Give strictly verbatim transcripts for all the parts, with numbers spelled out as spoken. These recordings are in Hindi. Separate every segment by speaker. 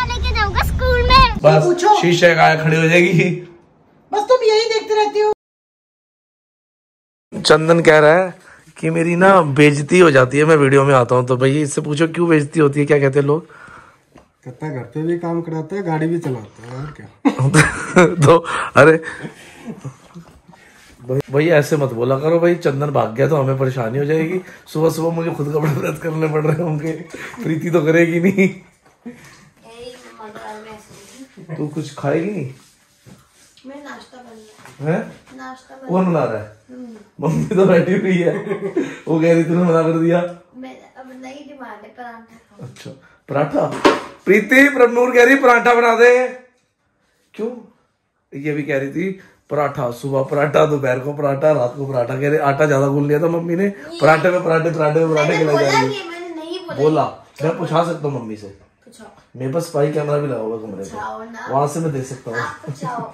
Speaker 1: लेके जाऊंगा स्कूल में।
Speaker 2: बस शीशे का खड़ी हो जाएगी।
Speaker 3: बस तुम यही देखते रहती हो।
Speaker 2: चंदन कह रहा है कि मेरी ना बेइज्जती हो जाती है, मैं वीडियो में आता हूँ तो। भाई इससे पूछो क्यों बेइज्जती होती है, क्या कहते हैं लोग?
Speaker 4: कहता है घर पे भी काम कराता है, गाड़ी भी चलाता है, और क्या।
Speaker 2: तो अरे भाई ऐसे मत बोला करो भाई, चंदन भाग गया तो हमें परेशानी हो जाएगी। सुबह सुबह मुझे खुद कपड़े प्रेस करने पड़ रहे होंगे, प्रीति तो करेगी नहीं। तू कुछ खाएगी नहीं?
Speaker 5: मैं नाश्ता बन
Speaker 2: है?
Speaker 5: नाश्ता बन
Speaker 2: कौन बना रहा है? मम्मी तो बैठी हुई है, वो कह रही तूने मना कर दिया।
Speaker 5: मैं अब नई डिमांड है पराठा।
Speaker 2: अच्छा पराठा? प्रीति प्रभनूर कह रही पराठा बना दे। क्यों? ये भी कह रही थी पराठा, सुबह पराठा, दोपहर को पराठा, रात को पराठा। कह रहे आटा ज्यादा गूंद लिया था मम्मी ने, पराठे में पराठे पराठे में पराठे खिलाई जा रही है।
Speaker 5: मैंने नहीं बोला।
Speaker 2: बोला मैं पूछा सकता हूँ मम्मी से, मेरे पास स्पाई कैमरा भी लगा हुआ कमरे पे, वहां से मैं देख सकता हूँ।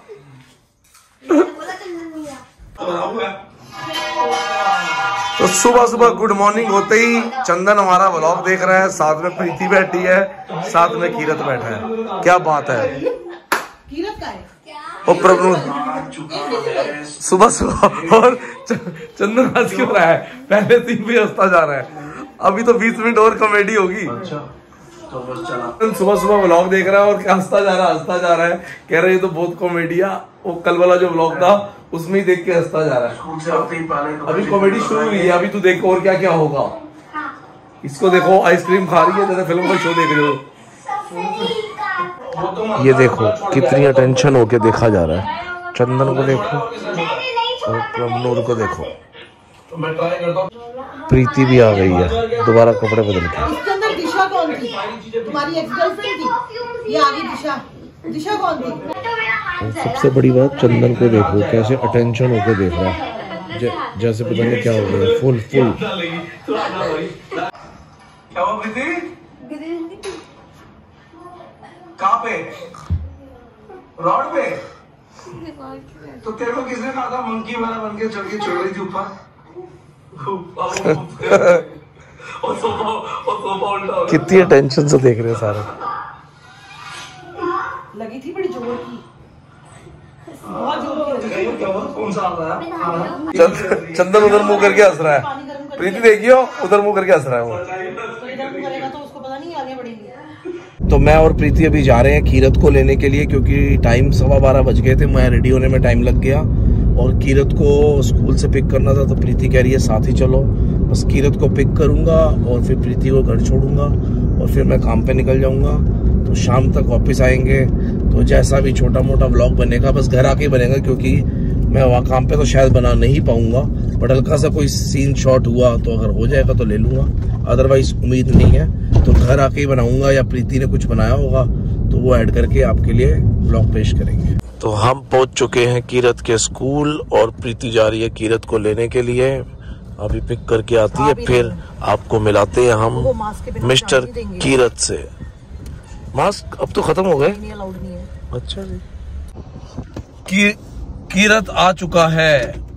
Speaker 2: तो सुबह सुबह गुड मॉर्निंग होते ही चंदन हमारा व्लॉग देख रहा है, साथ में प्रीति बैठी है, साथ में कीरत बैठा है। क्या बात है?
Speaker 3: कीरत का है
Speaker 2: ओ प्रभु, सुबह सुबह और चंदन हंस क्यों रहा है? पहले दिन भी हंसता जा रहा है, अभी तो बीस मिनट और कॉमेडी होगी। अच्छा तो बस चला। सुबह सुबह व्लॉग देख रहा है और हंसता जा रहा है हंसता जा रहा है, कह रहे तो बहुत कॉमेडिया। वो कल वाला जो व्लॉग था उसमें ही देख के हंसता जा रहा है। अभी कॉमेडी शुरू हुई है, अभी तू देखो और क्या क्या होगा। इसको देखो आइसक्रीम खा रही है, जैसे फिल्म का शो देख रहे हो। ये देखो कितनी अटेंशन होके देखा जा रहा है। चंदन को देखो और प्रभनूर को देखो। प्रीति भी आ गई है दोबारा कपड़े बदल के।
Speaker 3: इसके अंदर दिशा कौन थी? तुम्हारी एक्स गर्लफ्रेंड थी? ये आगे दिशा, दिशा कौन थी?
Speaker 2: सबसे बड़ी बात चंदन को देखो कैसे अटेंशन होके देख रहा है, जैसे पता नहीं क्या हो गया। फुल फुल क्या हुआ प्रीति? कहाँ पे? रोड पे? तो तेरे को किसने कहा था मंकी वाला बन के चल के चढ़ रही थी ऊपर? कितनी अटेंशन से देख रहे हैं सारे।
Speaker 3: लगी थी बड़ी जोर की, बहुत जोर की।
Speaker 2: कौन सा आ रहा है? चंदन उधर मुंह करके हंस रहा है, प्रीति देखियो उधर मुंह करके हंस रहा है वो।
Speaker 3: तो उसको पता नहीं आगे बढ़ेंगे।
Speaker 2: तो मैं और प्रीति अभी जा रहे हैं कीरत को लेने के लिए, क्योंकि टाइम सवा बारह बज गए थे, मैं रेडी होने में टाइम लग गया और कीरत को स्कूल से पिक करना था। तो प्रीति कह रही है साथ ही चलो। बस कीरत को पिक करूंगा और फिर प्रीति को घर छोड़ूंगा और फिर मैं काम पे निकल जाऊंगा। तो शाम तक वापस आएंगे। तो जैसा भी छोटा मोटा व्लॉग बनेगा बस घर आके बनेगा, क्योंकि मैं वहाँ काम पे तो शायद बना नहीं पाऊंगा, बट हल्का सा कोई सीन शॉट हुआ तो अगर हो जाएगा तो ले लूंगा, अदरवाइज उम्मीद नहीं है। तो घर आके ही बनाऊंगा या प्रीति ने कुछ बनाया होगा तो वो ऐड करके आपके लिए व्लॉग पेश करेंगे। तो हम पहुंच चुके हैं कीरत के स्कूल और प्रीति जा रही है कीरत को लेने के लिए। अभी पिक करके आती है, फिर आपको मिलाते हैं हम मिस्टर कीरत से। मास्क अब तो खत्म हो गए। अच्छा जी। की, कीरत आ चुका है।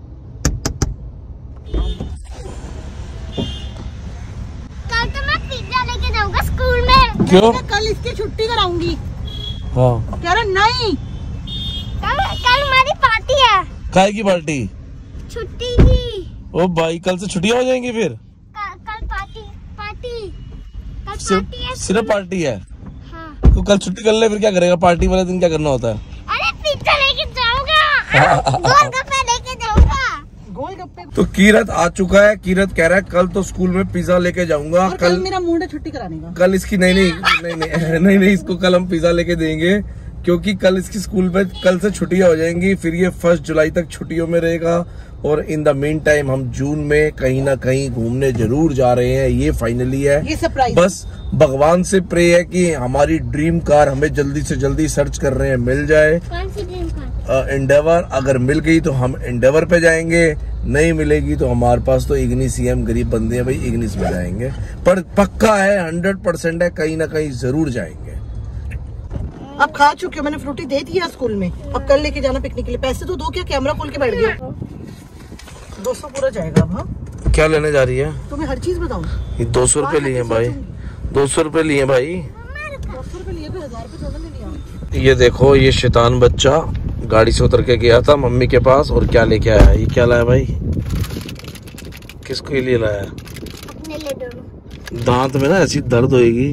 Speaker 1: कल तो मैं पिज्जा लेके जाऊंगा स्कूल में।
Speaker 3: क्यों? कल इसकी छुट्टी कराऊंगी।
Speaker 2: हाँ
Speaker 3: कह रहा नहीं,
Speaker 1: कल कल हमारी पार्टी है।
Speaker 2: काय की पार्टी?
Speaker 1: छुट्टी की।
Speaker 2: ओ भाई कल से छुट्टियां हो जाएंगी फिर?
Speaker 1: कल, कल पार्टी पार्टी कल
Speaker 2: सिर्फ
Speaker 1: पार्टी है।
Speaker 2: सिर्फ पार्टी है?
Speaker 1: हाँ।
Speaker 2: तो कल छुट्टी कर ले, फिर क्या करेगा? पार्टी वाले दिन क्या करना होता है?
Speaker 1: अरे पिज्जा लेके जाऊंगा, गोलगप्पे लेके जाऊंगा।
Speaker 3: गोलगप्पे।
Speaker 2: तो कीरत आ चुका है। कीरत कह रहा है कल तो स्कूल में पिज्जा लेके जाऊंगा।
Speaker 3: कल, कल मेरा मूड है छुट्टी कराने का।
Speaker 2: कल इसकी नहीं नहीं नहीं नहीं नहीं नहीं इसको कल हम पिज्जा लेके देंगे, क्योंकि कल इसकी स्कूल में कल से छुट्टियां हो जाएंगी, फिर ये फर्स्ट जुलाई तक छुट्टियों में रहेगा। और इन द मीन टाइम हम जून में कहीं ना कहीं घूमने जरूर जा रहे हैं, ये फाइनली है।
Speaker 3: ये सरप्राइज।
Speaker 2: बस भगवान से प्रे है कि हमारी ड्रीम कार हमें जल्दी से जल्दी सर्च कर रहे हैं मिल जाए।
Speaker 1: कौन सी ड्रीम कार?
Speaker 2: एंडेवर। अगर मिल गई तो हम एंडेवर पे जाएंगे, नहीं मिलेगी तो हमारे पास तो इग्निस ही, हम गरीब बंदे हैं भाई, इग्निस में जाएंगे। पर पक्का है, हंड्रेड परसेंट है, कहीं ना कहीं जरूर जाएंगे।
Speaker 3: अब खा चुके हो, मैंने फ्रूटी दे दिया स्कूल में, अब कल लेके जाना पिकनिक के लिए। पैसे तो दो, क्या कैमरा खोल के बैठ गया। दो सौ पूरा जाएगा अब। हाँ
Speaker 2: क्या लेने जा रही है?
Speaker 3: तुम्हें हर चीज बताऊं।
Speaker 2: ये दो सौ रुपए लिए भाई, दो सौ रुपए लिए भाई।
Speaker 3: सौ रुपए लिए, हजार रुपए थोड़ा नहीं लिया।
Speaker 2: ये देखो, ये शैतान बच्चा गाड़ी से उतर के गया था मम्मी के पास और क्या लेके आया। ये क्या लाया भाई? किसको ये लिए लाया?
Speaker 1: अपने लिए दोनों।
Speaker 2: दांत में ना ऐसी दर्द होएगी।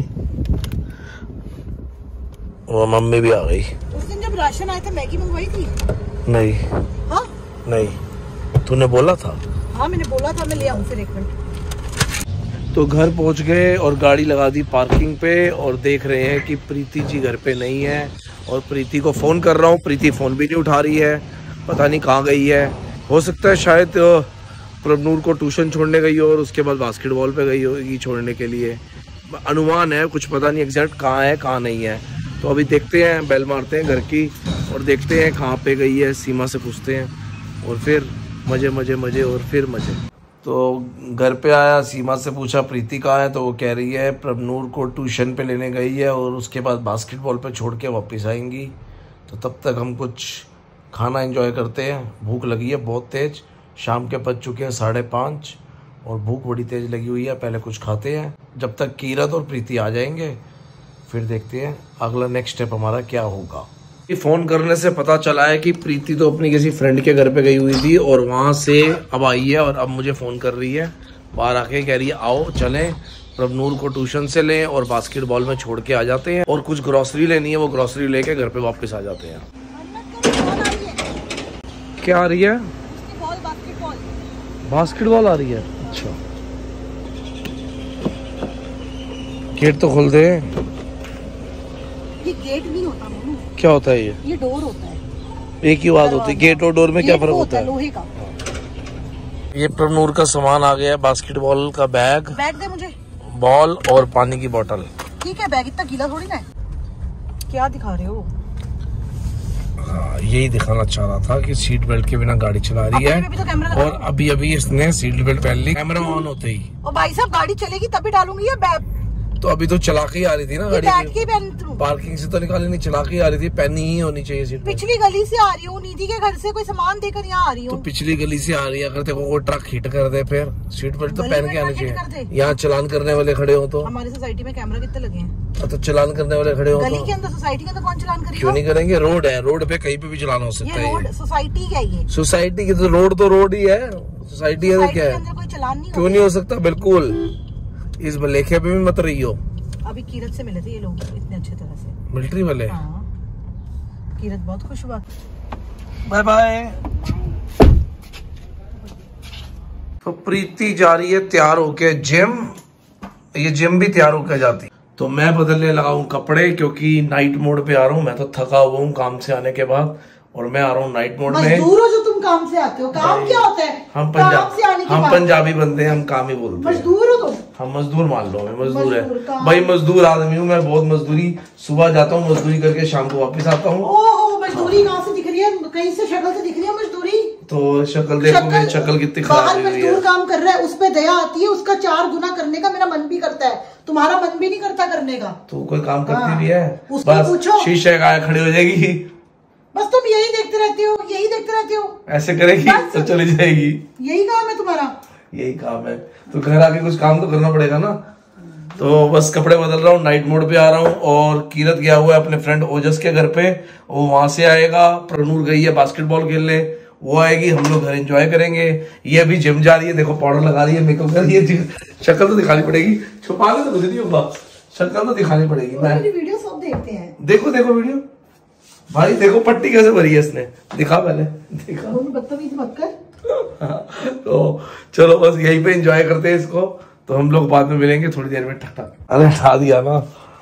Speaker 2: वो मम्मी भी आ गई।
Speaker 3: उस दिन जब राशन आया था मैगी मंगवाई थी?
Speaker 2: नहीं।
Speaker 3: हाँ
Speaker 2: नहीं, तूने बोला था।
Speaker 3: हाँ मैंने बोला था, मैं ले आऊँ फिर एक मिनट।
Speaker 2: तो घर पहुंच गए और गाड़ी लगा दी पार्किंग पे और देख रहे हैं कि प्रीति जी घर पे नहीं है। और प्रीति को फ़ोन कर रहा हूँ, प्रीति फ़ोन भी नहीं उठा रही है, पता नहीं कहाँ गई है। हो सकता है शायद प्रभनूर को ट्यूशन छोड़ने गई हो और उसके बाद बास्केटबॉल पे गई होगी छोड़ने के लिए, अनुमान है, कुछ पता नहीं एग्जैक्ट कहाँ है कहाँ नहीं है। तो अभी देखते हैं, बेल मारते हैं घर की और देखते हैं कहाँ पे गई है। सीमा से पूछते हैं और फिर मज़े मज़े मज़े और फिर मज़े। तो घर पे आया, सीमा से पूछा प्रीति कहाँ है, तो वो कह रही है प्रभनूर को ट्यूशन पे लेने गई है और उसके बाद बास्केटबॉल पे छोड़ के वापस आएंगी। तो तब तक हम कुछ खाना एंजॉय करते हैं, भूख लगी है बहुत तेज़। शाम के बज चुके हैं साढ़े पाँच और भूख बड़ी तेज़ लगी हुई है। पहले कुछ खाते हैं, जब तक कीरत और प्रीति आ जाएंगे फिर देखते हैं अगला नेक्स्ट स्टेप हमारा क्या होगा। फ़ोन करने से पता चला है कि प्रीति तो अपनी किसी फ्रेंड के घर पे गई हुई थी और वहाँ से अब आई है और अब मुझे फ़ोन कर रही है। बाहर आके कह रही है आओ चलें, प्रभनूर को ट्यूशन से लें और बास्केटबॉल में छोड़ के आ जाते हैं और कुछ ग्रॉसरी लेनी है, वो ग्रॉसरी लेके घर पे वापस आ जाते हैं। क्या आ रही है? बास्केटबॉल आ रही है। अच्छा, गेट तो खोल दे।
Speaker 3: ये गेट नहीं होता,
Speaker 2: क्या होता है ये?
Speaker 3: ये डोर होता है।
Speaker 2: एक ही बात होती है, गेट और डोर में क्या फर्क होता है?
Speaker 3: लोहे का।
Speaker 2: ये प्रभनूर का सामान आ गया है, बास्केटबॉल का बैग,
Speaker 3: बैग दे मुझे,
Speaker 2: बॉल और पानी की बोतल।
Speaker 3: ठीक है, बैग इतना गीला थोड़ी ना है। क्या दिखा रहे हो?
Speaker 2: हाँ, यही दिखाना चाह रहा था कि सीट बेल्ट के बिना गाड़ी चला रही है
Speaker 3: अभी तो
Speaker 2: और अभी अभी इसने सीट बेल्ट पहन ली, कैमरा ऑन होते ही।
Speaker 3: और भाई साहब गाड़ी चलेगी तभी डालूंगी ये बैग।
Speaker 2: तो अभी तो चला के ही आ रही थी ना गाड़ी,
Speaker 3: बैठ के पहन,
Speaker 2: पार्किंग से तो निकाली नहीं, चला के ही आ रही थी, पहनी ही होनी चाहिए सीट।
Speaker 3: पिछली गली से आ रही हूँ, निधि के घर से कोई सामान देकर यहाँ आ रही हूँ।
Speaker 2: तो पिछली गली से आ रही है, अगर देखो वो ट्रक हिट कर दे फिर सीट बेल्ट तो पहन के आनी चाहिए। यहाँ चलान करने वाले खड़े हो तो
Speaker 3: हमारी सोसाइटी में कैमरा कितने लगे हैं?
Speaker 2: तो चलान करने वाले खड़े हो
Speaker 3: गली
Speaker 2: तो
Speaker 3: के अंदर, सोसाइटी के अंदर कौन चलान करेगा?
Speaker 2: क्यों नहीं करेंगे? रोड है, रोड पे कहीं पे भी चलान हो सकता है।
Speaker 3: रोड सोसाइटी क्या है?
Speaker 2: सोसाइटी की तो रोड तो रोड ही है, सोसाइटी है तो क्या है,
Speaker 3: कोई चलान नहीं
Speaker 2: क्यों नहीं हो सकता? बिल्कुल, इस लेखे पे भी मत रही हो।
Speaker 3: अभी कीरत से मिले थे ये लोग इतने अच्छे तरह से,
Speaker 2: मिलिट्री वाले।
Speaker 3: हाँ, कीरत बहुत खुश हुआ।
Speaker 2: Bye bye. तो प्रीति जा रही है तैयार होके जिम, ये जिम भी तैयार होकर जाती। तो मैं बदलने लगा हूँ कपड़े क्योंकि नाइट मोड पे आ रहा हूँ। मैं तो थका हुआ हूँ काम से आने के बाद और मैं आ रहा हूँ नाइट मोड में।
Speaker 3: मजदूर हो जो तुम काम से आते हो, काम क्या होता है?
Speaker 2: हम पंजाब हम पंजाबी बंदे हैं, हम काम ही बोलते हैं।
Speaker 3: मजदूर हो तुम?
Speaker 2: हम मजदूर मान लो, मैं मजदूर है भाई, मजदूर आदमी हूँ मैं, बहुत मजदूरी। सुबह जाता हूँ मजदूरी करके शाम को वापस आता हूँ।
Speaker 3: ओहो, मजदूरी कहाँ से दिख रही है? कहीं से शक्ल से दिख रही है मजदूरी?
Speaker 2: तो शक्ल देखो मेरी शक्ल कितनी खराब है।
Speaker 3: मजदूर काम कर रहा है, उस पे दया आती है, उसका चार गुना करने का मेरा मन भी करता है, तुम्हारा मन भी नहीं करता करने का।
Speaker 2: तो कोई काम करती भी है,
Speaker 3: उसको पूछो।
Speaker 2: शीशे का खड़ी हो जाएगी,
Speaker 3: बस तुम यही देखते रहते हो, यही देखते रहते हो।
Speaker 2: ऐसे करेगी तो चली जाएगी।
Speaker 3: यही काम है तुम्हारा? यही
Speaker 2: काम है। तो घर आके कुछ काम तो करना पड़ेगा ना। तो बस कपड़े बदल रहा हूँ, नाइट मोड पे आ रहा हूँ और कीरत गया हुआ है अपने फ्रेंड ओजस के घर पे, वो वहां से आएगा। प्रभनूर गई है बास्केटबॉल खेलने, वो आएगी, हम लोग घर एंजॉय करेंगे। ये अभी जिम जा रही है, देखो पाउडर लगा रही है, मेकअप कर रही है। शक्ल तो दिखानी पड़ेगी, छुपाने तो कुछ नहीं होगा, शक्ल तो दिखानी पड़ेगी। मैं
Speaker 3: वीडियो सब देखते हैं।
Speaker 2: देखो देखो वीडियो भाई, देखो पट्टी कैसे भरी है इसने, दिखा पहले, दिखा।
Speaker 3: बदतमीज मत कर।
Speaker 2: तो चलो बस यहीं पे एंजॉय करते हैं इसको, तो हम लोग बाद में मिलेंगे थोड़ी देर में। ठक ठक, अरे हटा दिया ना।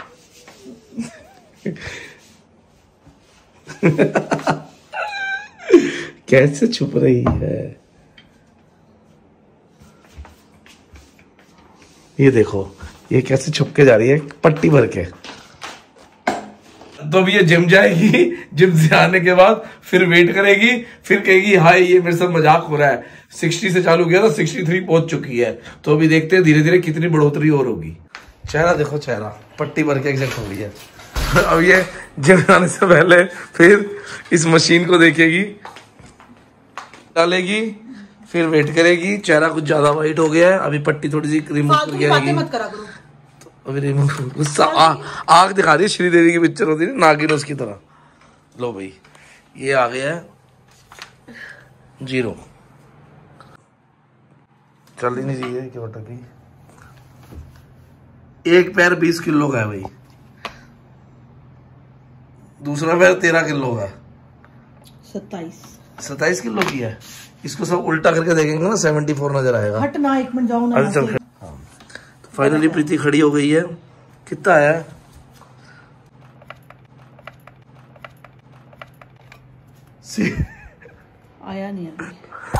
Speaker 2: कैसे छुप रही है ये, देखो ये कैसे छुप के जा रही है पट्टी भर के। तो अभी ये जिम जाएगी, जिम से आने के बाद फिर वेट करेगी, फिर कहेगी हाय ये मेरे साथ मजाक हो रहा है। साठ से चालू किया था, तिरसठ पहुंच चुकी है। तो अभी देखते हैं धीरे धीरे कितनी बढ़ोतरी और होगी। चेहरा देखो, चेहरा पट्टी भर के एग्जैक्ट हो गई है। अब ये जिम आने से पहले फिर इस मशीन को देखेगी, डालेगी, फिर वेट करेगी। चेहरा कुछ ज्यादा वाइट हो गया है, अभी पट्टी थोड़ी सी रिमूव करके आएगी। अभी गुस्सा आग दिखा रही है, श्रीदेवी की पिक्चर होती है नागिन उसकी तरह। लो भाई ये आ गया है जीरो, चल ही नहीं चाहिए क्या बटा की। एक पैर बीस किलो का है भाई, दूसरा पैर तेरह किलो का,
Speaker 3: सत्ताईस
Speaker 2: सत्ताईस किलो की है। इसको सब उल्टा करके देखेंगे ना सेवेंटी फोर नजर आएगा।
Speaker 3: हट ना एक मिनट जाओ ना।
Speaker 2: अरे चल हाँ। तो फाइनली प्रीति खड़ी हो गई है। कितना आया है?
Speaker 3: आया नहीं अभी।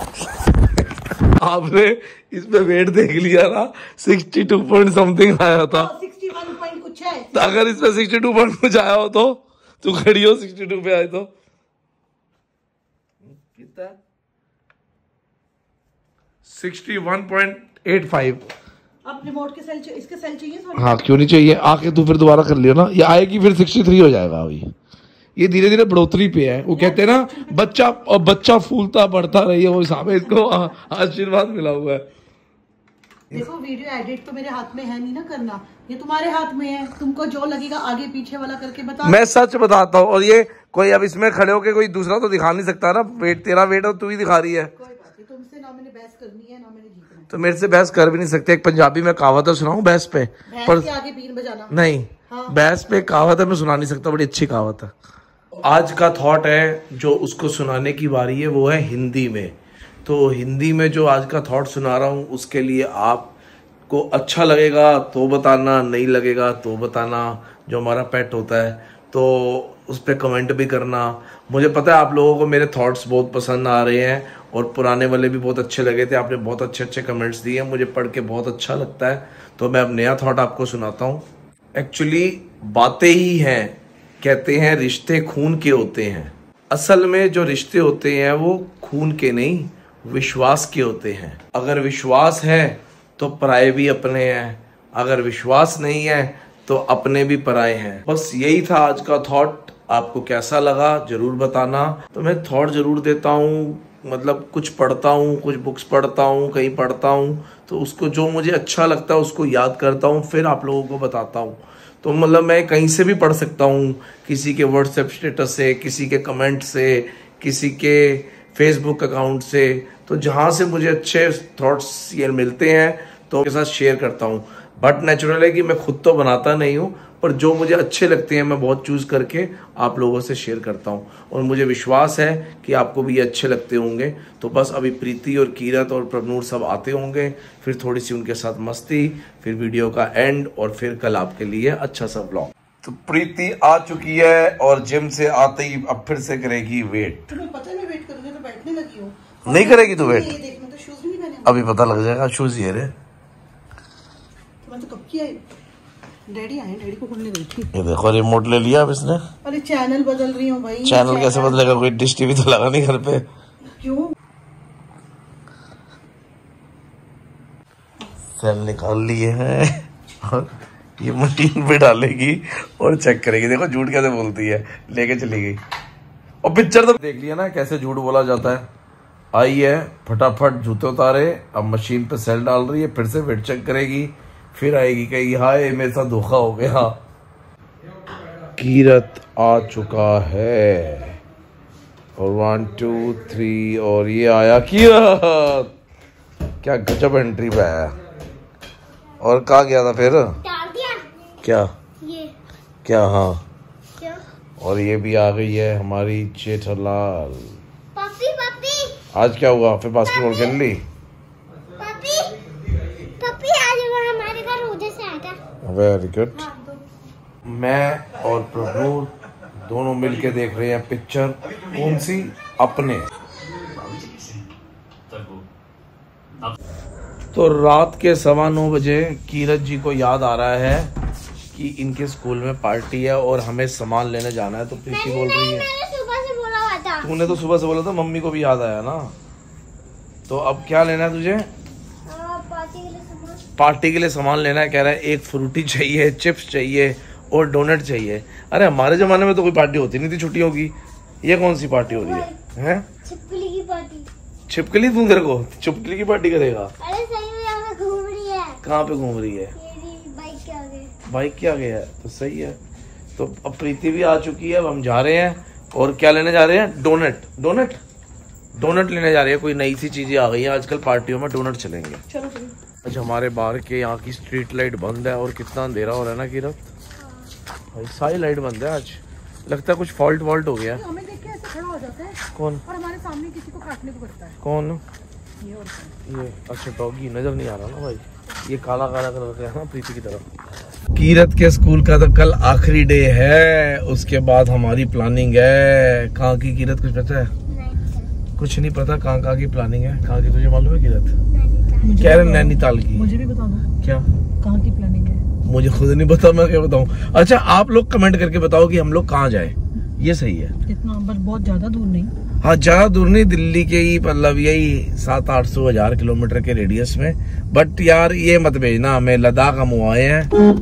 Speaker 2: आपने इसमें वेट देख लिया ना, सिक्सटी टू पॉइंट समथिंग आया था।
Speaker 3: सिक्सटी वन पॉइंट कुछ है।
Speaker 2: तो अगर इसमें सिक्सटी टू पॉइंट कुछ आया हो तो तू खड़ी हो सिक्सटी टू पे आए तो कितना? Sixty one point eight five.
Speaker 3: अब रिमोट के सेल इसके सेल चाहिए।
Speaker 2: हाँ क्यों नहीं चाहिए, आके तू फिर दोबारा कर लियो ना, ये आएगी फिर सिक्सटी थ्री हो जाएगा। अभी ये धीरे धीरे बढ़ोतरी पे है। वो कहते हैं ना बच्चा और बच्चा फूलता बढ़ता रही है, वो हिसाब है इसको आशीर्वाद मिला हुआ है।
Speaker 3: देखो वीडियो एडिट तो मेरे हाथ में है नहीं ना करना, ये तुम्हारे हाथ में है। तुमको जो लगेगा आगे पीछे वाला करके बता।
Speaker 2: मैं सच बताता हूँ, और ये कोई अब इसमें खड़े होके कोई दूसरा तो दिखा नहीं सकता ना, वेट तेरा वेट और तू ही दिखा रही है।
Speaker 3: कोई बात नहीं, तुमसे ना मैंने बहस करनी है ना मैंने जीतना है।
Speaker 2: तो मेरे से बहस कर भी नहीं सकते। एक पंजाबी में कहावत है, सुनाऊं बहस पे?
Speaker 3: पर के आगे बीन बजाना
Speaker 2: नहीं,
Speaker 3: हाँ।
Speaker 2: बहस पे कहावत है, मैं सुना नहीं सकता, बड़ी अच्छी कहावत है। आज का थॉट है जो उसको सुनाने की बारी है, वो है हिंदी में। तो हिंदी में जो आज का थॉट सुना रहा हूँ उसके लिए आपको अच्छा लगेगा तो बताना, नहीं लगेगा तो बताना। जो हमारा पेट होता है तो उस पर कमेंट भी करना। मुझे पता है आप लोगों को मेरे थॉट्स बहुत पसंद आ रहे हैं और पुराने वाले भी बहुत अच्छे लगे थे। आपने बहुत अच्छे अच्छे कमेंट्स दिए, मुझे पढ़ के बहुत अच्छा लगता है। तो मैं अब नया थॉट आपको सुनाता हूँ। एक्चुअली बातें ही हैं, कहते हैं रिश्ते खून के होते हैं। असल में जो रिश्ते होते हैं वो खून के नहीं, विश्वास के होते हैं। अगर विश्वास है तो पराये भी अपने हैं, अगर विश्वास नहीं है तो अपने भी पराये हैं। बस यही था आज का थॉट। आपको कैसा लगा जरूर बताना। तो मैं थॉट जरूर देता हूँ, मतलब कुछ पढ़ता हूँ, कुछ बुक्स पढ़ता हूँ, कहीं पढ़ता हूँ, तो उसको जो मुझे अच्छा लगता है उसको याद करता हूँ, फिर आप लोगों को बताता हूँ। तो मतलब मैं कहीं से भी पढ़ सकता हूँ, किसी के व्हाट्सएप स्टेटस से, किसी के कमेंट से, किसी के फेसबुक अकाउंट से। तो जहाँ से मुझे अच्छे थॉट्स ये मिलते हैं तो उनके साथ शेयर करता हूँ। बट नेचुरल है कि मैं खुद तो बनाता नहीं हूँ, पर जो मुझे अच्छे लगते हैं मैं बहुत चूज करके आप लोगों से शेयर करता हूँ। और मुझे विश्वास है कि आपको भी ये अच्छे लगते होंगे। तो बस अभी प्रीति और कीरत और प्रभनूर सब आते होंगे, फिर थोड़ी सी उनके साथ मस्ती, फिर वीडियो का एंड, और फिर कल आपके लिए अच्छा सा ब्लॉग। तो प्रीति आ चुकी है और जिम से आते ही अब फिर से करेगी वेट।
Speaker 3: तुम्हें पता है मैं वेट करूंगी तो बैठने लगी हूँ।
Speaker 2: नहीं करेगी तो वेट?
Speaker 3: ये देख, मैं तो शूज भी नहीं पहने।
Speaker 2: अभी पता लग जाएगा। शूज ये रे,
Speaker 3: मैं तो कब की आई। डैडी आए, डैडी को खोलने गई थी।
Speaker 2: ये देखो रिमोट ले लिया अब इसने।
Speaker 3: अरे चैनल बदल रही हूँ भाई।
Speaker 2: चैनल कैसे बदलेगा? कोई डिश टीवी तो लगा नहीं घर पे।
Speaker 3: क्यों?
Speaker 2: सेल निकाल लिए हैं और ये मशीन पे डालेगी और चेक करेगी। देखो झूठ कैसे बोलती है, लेके चली गई। और पिक्चर तो देख लिया ना कैसे झूठ बोला जाता है। आई है फटाफट जूते उतारे, अब मशीन पे सेल डाल रही है, फिर से वेट चेक करेगी, फिर आएगी कहेगी हाय मेरे साथ धोखा हो गया। कीरत आ चुका है और वन टू थ्री और ये आया कीरत। क्या गजब एंट्री पे आया। और कहाँ गया था फिर?
Speaker 1: डाल दिया
Speaker 2: क्या
Speaker 1: ये
Speaker 2: क्या? हाँ
Speaker 1: क्या?
Speaker 2: और ये भी आ गई है हमारी जेठालाल।
Speaker 1: पपी पपी
Speaker 2: आज क्या हुआ? फिर बास्केटबॉल खेल ली?
Speaker 1: पपी पपी आज वो हमारे घर उधर से आया था।
Speaker 2: Very good. मैं और प्रभु दोनों मिलके देख रहे हैं पिक्चर। कौन सी? अपने। तो रात के सवा नौ बजे कीरत जी को याद आ रहा है कि इनके स्कूल में पार्टी है और हमें सामान लेने जाना है। तो प्रीति बोल रही है
Speaker 1: मैंने सुबह से बोला हुआ था।
Speaker 2: तूने तो सुबह से बोला था, मम्मी को भी याद आया ना। तो अब क्या लेना है तुझे?
Speaker 1: पार्टी के लिए सामान।
Speaker 2: पार्टी के लिए सामान लेना है। कह रहा है एक फ्रूटी चाहिए, चिप्स चाहिए और डोनट चाहिए। अरे हमारे जमाने में तो कोई पार्टी होती नहीं थी छुट्टियों की। ये कौन सी पार्टी हो रही है? हैं?
Speaker 1: छिपकली की पार्टी।
Speaker 2: छिपकली? तू तेरे को छिपकली की पार्टी करेगा?
Speaker 1: अरे सही में यहाँ घूम रही है।
Speaker 2: कहाँ पे घूम रही है?
Speaker 1: ये बाइक के आगे।
Speaker 2: बाइक क्या गया है तो सही है। तो अब प्रीति भी आ चुकी है, अब हम जा रहे हैं और क्या लेने जा रहे हैं, डोनट डोनट डोनट लेने जा रहे हैं। कोई नई सी चीजें आ गई हैं आजकल पार्टियों में, डोनट चलेंगे।
Speaker 3: चलो चलो।
Speaker 2: आज हमारे बाहर के यहाँ की स्ट्रीट लाइट बंद है और कितना अंधेरा हो रहा है ना किरत, भाई सारी लाइट बंद है आज। लगता है कुछ फॉल्ट वॉल्ट हो गया।
Speaker 3: हमें देख के ऐसे खड़ा हो जाता है
Speaker 2: कौन?
Speaker 3: और हमारे सामने किसी को काटने को करता है।
Speaker 2: कौन?
Speaker 3: ये और
Speaker 2: ये अच्छा डॉगी नजर नहीं आ रहा ना भाई, ये काला काला कलर का है ना प्रीति की तरफ। कीरत के स्कूल का तो कल आखिरी डे है, उसके बाद हमारी प्लानिंग है। कहाँ की कीरत कुछ पता है? कुछ नहीं पता कहाँ कहाँ की प्लानिंग है। कहाँ की तुझे मालूम है कीरत? कह रहे नैनीताल की।
Speaker 3: मुझे भी बता दो
Speaker 2: क्या
Speaker 3: कहाँ की प्लानिंग है।
Speaker 2: मुझे खुद नहीं पता, मैं क्या बताऊँ। अच्छा आप लोग कमेंट करके बताओ कि हम लोग कहाँ जाए, ये सही है।
Speaker 3: इतना बस बहुत ज्यादा दूर नहीं।
Speaker 2: हाँ ज्यादा दूर नहीं, दिल्ली के ही मतलब यही सात आठ सौ हजार किलोमीटर के रेडियस में। बट यार ये मत भेजना हमें, लद्दाख हम हुआ आए हैं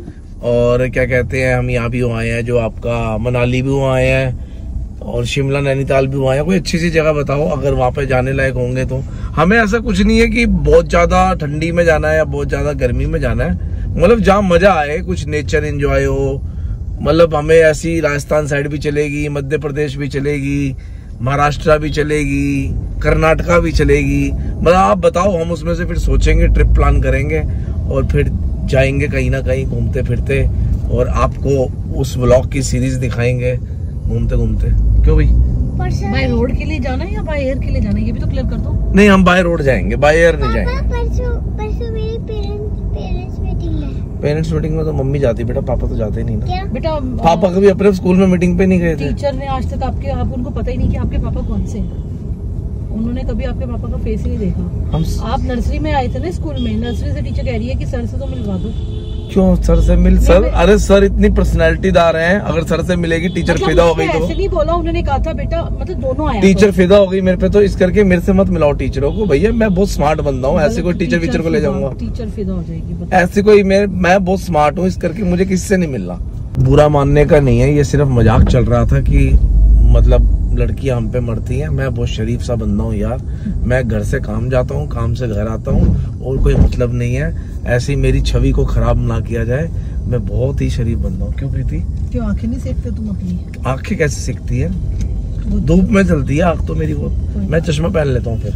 Speaker 2: और क्या कहते हैं हम यहाँ भी हुआ आए हैं, जो आपका मनाली भी हुआ आए हैं और शिमला नैनीताल भी हुआ है। कोई अच्छी सी जगह बताओ अगर वहां पे जाने लायक होंगे तो। हमें ऐसा कुछ नहीं है कि बहुत ज्यादा ठंडी में जाना है या बहुत ज्यादा गर्मी में जाना है, मतलब जहाँ मजा आए, कुछ नेचर एंजॉय हो। मतलब हमें ऐसी राजस्थान साइड भी चलेगी, मध्य प्रदेश भी चलेगी, महाराष्ट्र भी चलेगी, कर्नाटका भी चलेगी। मतलब आप बताओ, हम उसमें से फिर सोचेंगे, ट्रिप प्लान करेंगे और फिर जाएंगे कहीं ना कहीं घूमते फिरते और आपको उस व्लॉग की सीरीज दिखाएंगे घूमते घूमते। क्यों भाई?
Speaker 3: बाय रोड के लिए जाना है या बाय एयर के लिए जाना है, ये भी तो क्लियर कर दो।
Speaker 2: नहीं हम बाय रोड जाएंगे, बाय एयर नहीं जाएंगे।
Speaker 1: परसों परसों मेरी पेरेंट्स पेरेंट्स मीटिंग है।
Speaker 2: पेरेंट्स मीटिंग में तो मम्मी जाती बेटा, पापा तो जाते ही नहीं ना।
Speaker 1: क्या?
Speaker 3: बेटा
Speaker 2: पापा कभी अपने स्कूल में मीटिंग पे नहीं गए थे।
Speaker 3: टीचर ने आज तक आपके आप उनको पता ही नहीं कि आपके पापा कौन से हैं। उन्होंने कभी आपके पापा का फेस ही नहीं देखा।
Speaker 2: हम
Speaker 3: आप नर्सरी में आए थे ना स्कूल में, नर्सरी से टीचर कह रही है कि सर से तो मिलवा दो।
Speaker 2: क्यों सर से मिल? सर अरे सर इतनी पर्सनैलिटीदार हैं, अगर सर से मिलेगी टीचर
Speaker 3: मतलब
Speaker 2: फिदा हो गई तो।
Speaker 3: ऐसे नहीं बोला, उन्होंने कहा था बेटा मतलब दोनों आया
Speaker 2: टीचर फिदा हो गई मेरे पे, तो इस करके मेरे से मत मिलाओ टीचरों को भैया, मैं बहुत स्मार्ट बंदा हूँ। ऐसे कोई टीचर वीचर को ले जाऊंगा,
Speaker 3: टीचर फिदा हो जाएगी।
Speaker 2: ऐसे कोई मैं मैं बहुत स्मार्ट हूँ, इस करके मुझे किसी से नहीं मिलना। बुरा मानने का नहीं है, ये सिर्फ मजाक चल रहा था कि मतलब लड़कियां हम पे मरती हैं। मैं बहुत शरीफ सा बंदा हूँ यार, मैं घर से काम जाता हूँ, काम से घर आता हूँ और कोई मतलब नहीं है। ऐसी मेरी छवि को खराब ना किया जाए, मैं बहुत ही शरीफ बंदा हूँ। क्यों प्रीति?
Speaker 3: क्यों आंखें नहीं सेकते तुम अपनी?
Speaker 2: आंखें कैसे सेकती है? धूप में चलती है आंख तो मेरी वो। मैं चश्मा पहन लेता हूँ फिर।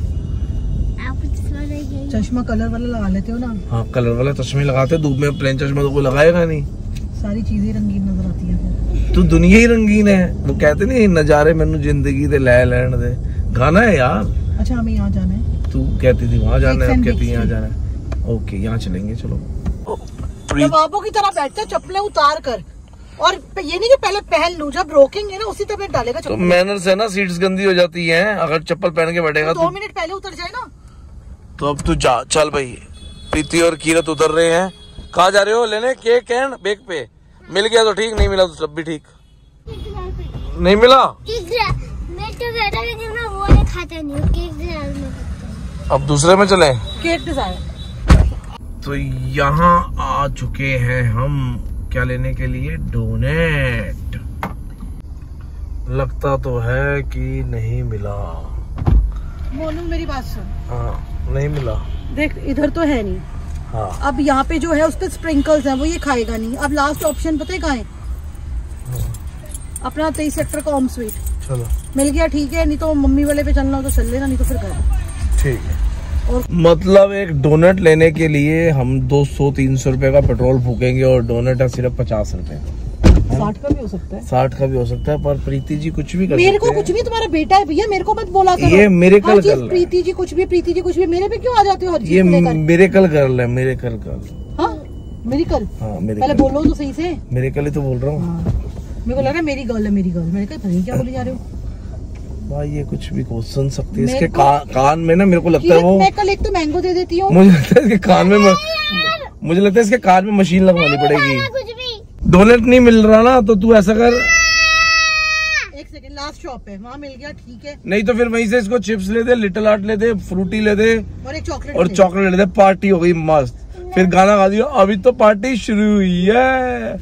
Speaker 3: चश्मा कलर वाला लगा लेते हो ना?
Speaker 2: हाँ कलर वाला चश्मे लगाते, धूप में प्लेन चश्मा तो कोई लगाएगा नहीं।
Speaker 3: सारी चीजें रंगीन नजर आती है।
Speaker 2: तो दुनिया ही रंगीन है। वो कहते नहीं नजारे मैनू जिंदगी दे लै लैन दे, गाना है यार।
Speaker 3: अच्छा हमें यहाँ जाना है?
Speaker 2: तू कहती थी वहाँ जाना है, अब कहती है यहाँ जाना है। ओके यहाँ चलेंगे चलो।
Speaker 3: बाबू की तरह बैठते चप्पलें उतार कर, और ये नहीं कि पहले पहन लूं, जब रोकेंगे ना उसी तरह डालेगा
Speaker 2: तो मैनर्स है ना, सीट्स गंदी हो जाती हैं अगर चप्पल पहन के बैठेगा।
Speaker 3: तो दो मिनट पहले उतर जाए ना।
Speaker 2: तो अब तू जा, चल भाई। प्रीति और कीरत उतर रहे हैं। कहाँ जा रहे हो? लेने केक एंड बेक पे। मिल गया तो ठीक, नहीं मिला तो सब भी ठीक। नहीं मिला
Speaker 1: मैं तो कहता हूँ लेकिन मैं वो नहीं खाता नहीं हूँ, केक डिजायर में।
Speaker 2: अब दूसरे में चले।
Speaker 3: Cake desire.
Speaker 2: तो यहाँ आ चुके हैं हम क्या लेने के लिए, डोनेट। लगता तो है कि नहीं मिला।
Speaker 3: मोनू मेरी बात सुन।
Speaker 2: हाँ नहीं मिला।
Speaker 3: देख इधर तो है नहीं।
Speaker 2: हाँ
Speaker 3: अब यहाँ पे जो है उस पे स्प्रिंकल्स हैं, वो ये खाएगा नहीं। अब लास्ट ऑप्शन पता है कहाँ है?
Speaker 2: हाँ।
Speaker 3: अपना तेईस सेक्टर का होम स्वीट।
Speaker 2: चलो
Speaker 3: मिल गया ठीक है, नहीं तो मम्मी वाले पे चलना हो तो चल लेना, नहीं तो फिर घर।
Speaker 2: ठीक है। और मतलब एक डोनट लेने के लिए हम दो सौ तीन सौ रुपए का पेट्रोल फूकेंगे और डोनट है सिर्फ पचास रुपए का।
Speaker 3: साठ का भी हो सकता है।
Speaker 2: साठ का भी हो सकता है, पर प्रीति जी कुछ भी कर
Speaker 3: मेरे को
Speaker 2: सकते
Speaker 3: कुछ भी, तुम्हारा बेटा है भैया, मेरे को मत बोला करो।
Speaker 2: ये मिरेकल
Speaker 3: हर चीज
Speaker 2: गर्ल है।
Speaker 3: प्रीति जी कुछ भी, प्रीति जी कुछ भी, मेरे पे क्यों आ जाते हो हर चीज
Speaker 2: ये
Speaker 3: को लेकर?
Speaker 2: मिरेकल गर्ल है, मिरेकल गर्ल।
Speaker 3: हाँ मेरी गर्ल।
Speaker 2: हाँ मेरे
Speaker 3: पहले बोलो तो सही से।
Speaker 2: मिरेकल ही तो बोल रहा हूँ।
Speaker 3: हाँ। मेरे को लग रहा है मेरी गर्ल है, मेरी गर्ल। मैंने कहा पता नहीं क्या बोली जा रहे हो
Speaker 2: भाई, ये कुछ भी को सुन सकती है। इसके
Speaker 3: मेरे को-
Speaker 2: का, कान में ना मेरे को लगता है वो,
Speaker 3: मैं कल एक तो मैंगो दे देती हूँ।
Speaker 2: मुझे लगता है इसके कान में म... मुझे लगता है इसके कान में मशीन लगवानी पड़ेगी।
Speaker 1: कुछ भी
Speaker 2: डोनेट नहीं मिल रहा ना, तो तू ऐसा कर,
Speaker 3: एक सेकंड, लास्ट शॉप है वहाँ मिल गया ठीक है।
Speaker 2: नहीं तो फिर वहीं से इसको चिप्स ले दे, लिटिल आर्ट ले दे, फ्रूटी ले दे
Speaker 3: और एक चॉकलेट
Speaker 2: और चॉकलेट ले दे। पार्टी हो गई मस्त। फिर गाना गा दिया, अभी तो पार्टी शुरू हुई है।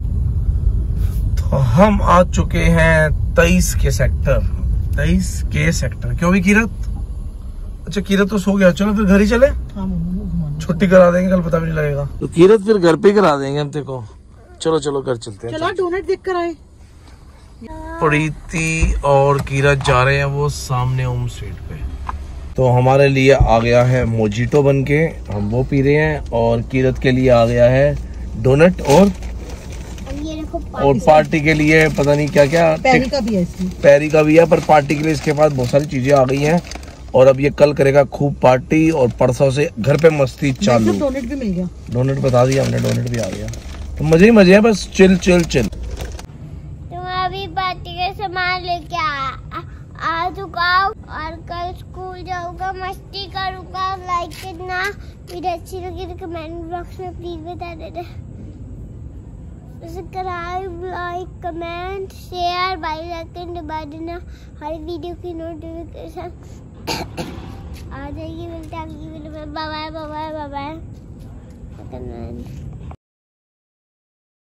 Speaker 2: तो हम आ चुके हैं तेईस के सेक्टर, तेईस के सेक्टर। क्यों भी कीरत? अच्छा कीरत तो सो गया, चलो फिर घर ही चले,
Speaker 3: हाँ,
Speaker 2: छुट्टी करा देंगे, कल पता भी नहीं लगेगा। तो कीरत फिर घर पे करा देंगे हम तेको। चलो चलो घर चलते हैं।
Speaker 3: चलो डोनट देख कर आए।
Speaker 2: प्रीति और कीरत जा रहे हैं वो सामने होम स्ट्रीट पे। तो हमारे लिए आ गया है मोजिटो बन के, हम वो पी रहे हैं। और कीरत के लिए आ गया है डोनट और
Speaker 1: ये देखो
Speaker 2: और पार्टी के लिए पता नहीं क्या क्या।
Speaker 3: पैरी का भी है इसमें।
Speaker 2: पैरी का भी है, पर पार्टी के लिए इसके पास बहुत सारी चीजें आ गई हैं। और अब ये कल करेगा खूब पार्टी और परसों से घर पे मस्ती चालू।
Speaker 3: डोनट भी मिल गया।
Speaker 2: डोनट बता दिया हमने, डोनट भी आ गया। तो मजे ही मजे हैं, बस चिल चिल चिल।
Speaker 1: तुम अभी पार्टी का सामान लेके आ, आ चुका हूँ और कल स्कूल जाऊंगा, मस्ती करूंगा। लाइक करना, वीडियो अच्छी लगी तो कमेंट बॉक्स में प्लीज बता देना। Subscribe, like, comment, share, bell icon दबा देना। हर वीडियो की नोटिफिकेशन आ जाएगी। मिलते हैं अगली वीडियो में। Bye bye bye bye bye.